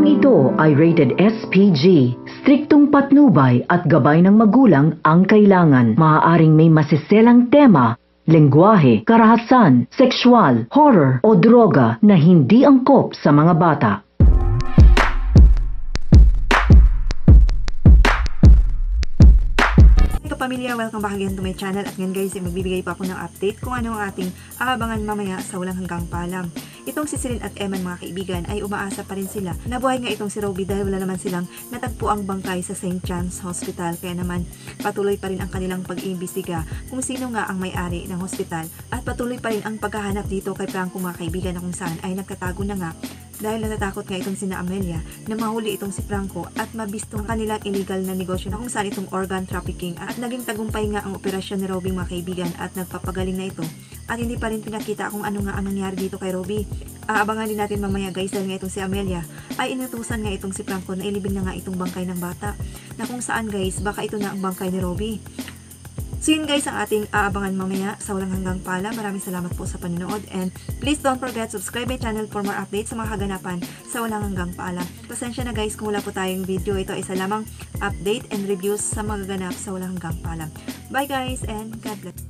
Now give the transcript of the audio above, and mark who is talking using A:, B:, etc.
A: Programang ito ay rated SPG. Striktong patnubay at gabay ng magulang ang kailangan. Maaaring may masiselang tema, lengguwahe, karahasan, sexual, horror o droga na hindi angkop sa mga bata.
B: Kapamilya, welcome back again to my channel. At ngayon guys, magbibigay pa ako ng update kung ano ang ating aabangan mamaya sa walang hanggang paalam. Itong si Celine at Eman mga kaibigan ay umaasa pa rin sila. Nabuhay nga itong si Roby dahil wala naman silang natagpo ang bangkay sa St. John's Hospital. Kaya naman patuloy pa rin ang kanilang pag-iimbestiga kung sino nga ang may-ari ng hospital. At patuloy pa rin ang paghahanap dito kay Franco mga kaibigan na kung saan ay nagkatago na nga. Dahil natatakot nga itong sina Amelia na mahuli itong si Franco at mabisto ang kanilang illegal na negosyo na kung saan itong organ trafficking at naging tagumpay nga ang operasyon ni Roby mga kaibigan at nagpapagaling na ito at hindi pa rin pinakita kung ano nga ang nangyari dito kay Roby. Aabangan din natin mamaya guys dahil nga itong si Amelia ay inutusan nga itong si Franco na ilibing na nga itong bangkay ng bata na kung saan guys baka ito na ang bangkay ni Roby. So yun guys ang ating aabangan mamaya sa walang hanggang paalam. Maraming salamat po sa panonood and please don't forget subscribe my channel for more updates sa mga kaganapan sa walang hanggang paalam. Pasensya na guys kung wala po tayong video. Ito ay isa lamang update and reviews sa mga ganap sa walang hanggang paalam. Bye guys and God bless.